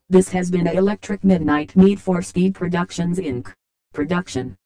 This has been a Electric Midnight Meat for Speed Productions Inc. production.